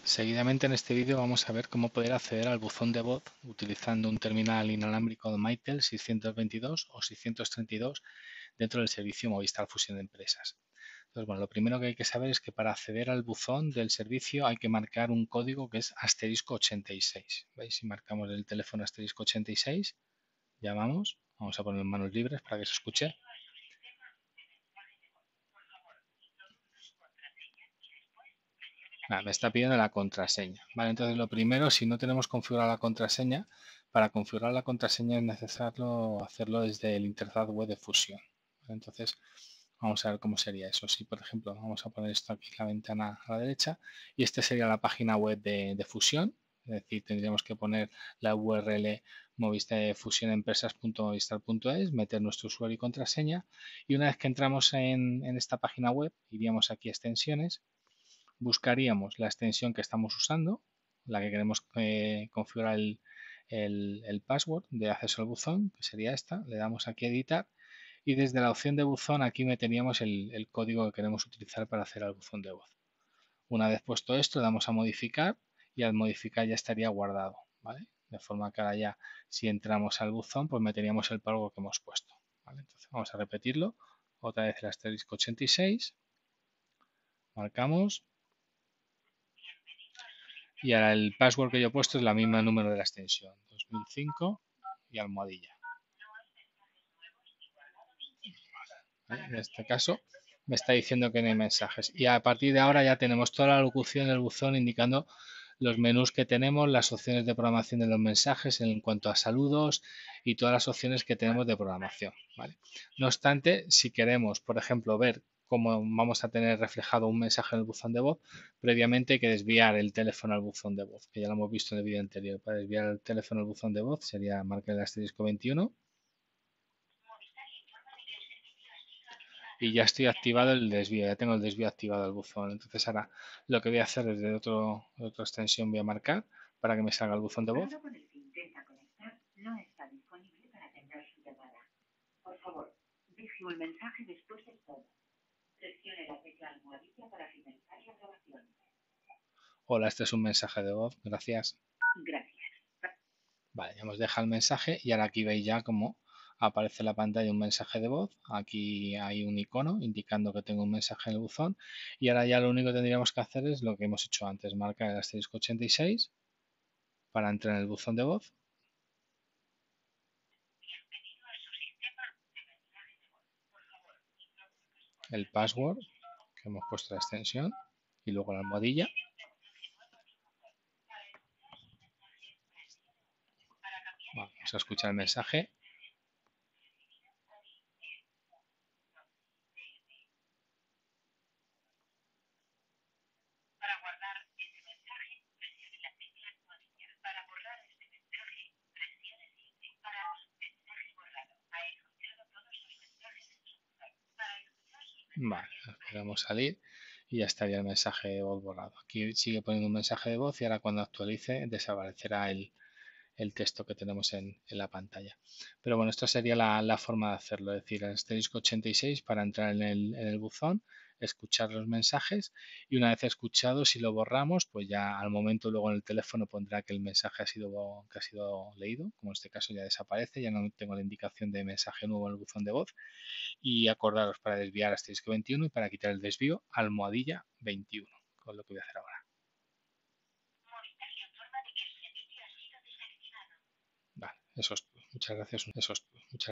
Seguidamente en este vídeo vamos a ver cómo poder acceder al buzón de voz utilizando un terminal inalámbrico de Mytel 622 o 632 dentro del servicio Movistar Fusión de Empresas. Entonces, bueno, lo primero que hay que saber es que para acceder al buzón del servicio hay que marcar un código que es asterisco 86. ¿Veis? Si marcamos el teléfono asterisco 86, llamamos, vamos a poner en manos libres para que se escuche. Me está pidiendo la contraseña. Vale, entonces lo primero, si no tenemos configurada la contraseña, para configurar la contraseña es necesario hacerlo desde el interfaz web de Fusión. Entonces, vamos a ver cómo sería eso. Si, por ejemplo, vamos a poner esto aquí, la ventana a la derecha, y esta sería la página web de Fusión. Es decir, tendríamos que poner la URL fusionempresas.movistar.es, meter nuestro usuario y contraseña, y una vez que entramos en esta página web, iríamos aquí a extensiones, buscaríamos la extensión que estamos usando, la que queremos configurar el password de acceso al buzón, que sería esta. Le damos aquí a editar y desde la opción de buzón aquí meteríamos el código que queremos utilizar para hacer al buzón de voz. Una vez puesto esto, le damos a modificar y al modificar ya estaría guardado, ¿vale? De forma que ahora ya, si entramos al buzón, pues meteríamos el password que hemos puesto, ¿vale? Entonces vamos a repetirlo. Otra vez el asterisco 86. Marcamos. Y ahora el password que yo he puesto es la misma número de la extensión, 2005 y almohadilla. ¿Vale? En este caso me está diciendo que no hay mensajes. Y a partir de ahora ya tenemos toda la locución del buzón indicando los menús que tenemos, las opciones de programación de los mensajes en cuanto a saludos y todas las opciones que tenemos de programación. ¿Vale? No obstante, si queremos, por ejemplo, ver cómo vamos a tener reflejado un mensaje en el buzón de voz, previamente hay que desviar el teléfono al buzón de voz, que ya lo hemos visto en el vídeo anterior. Para desviar el teléfono al buzón de voz sería marcar el asterisco 21. Y ya estoy activado el desvío, ya tengo el desvío activado al buzón. Entonces ahora lo que voy a hacer desde otra extensión voy a marcar para que me salga el buzón de voz. No está disponible para atender su llamada. Por favor, deje un mensaje después del tono. Presione la tecla almohadilla para finalizar la grabación. Hola, este es un mensaje de voz, gracias. Gracias. Vale, ya hemos dejado el mensaje y ahora aquí veis ya cómo aparece en la pantalla un mensaje de voz. Aquí hay un icono indicando que tengo un mensaje en el buzón y ahora ya lo único que tendríamos que hacer es lo que hemos hecho antes, marcar el asterisco 86 para entrar en el buzón de voz. El password que hemos puesto la extensión y luego la almohadilla. Vamos a escuchar el mensaje. Vale, esperamos salir y ya estaría el mensaje de voz borrado. Aquí sigue poniendo un mensaje de voz y ahora cuando actualice desaparecerá el texto que tenemos en la pantalla. Pero bueno, esta sería la forma de hacerlo, es decir, el asterisco 86 para entrar en el buzón, escuchar los mensajes y una vez escuchado, si lo borramos, pues ya al momento luego en el teléfono pondrá que el mensaje ha sido leído, como en este caso ya desaparece, ya no tengo la indicación de mensaje nuevo en el buzón de voz y acordaros para desviar asterisco 21 y para quitar el desvío almohadilla 21, con lo que voy a hacer ahora. Vale, eso es todo. Muchas gracias.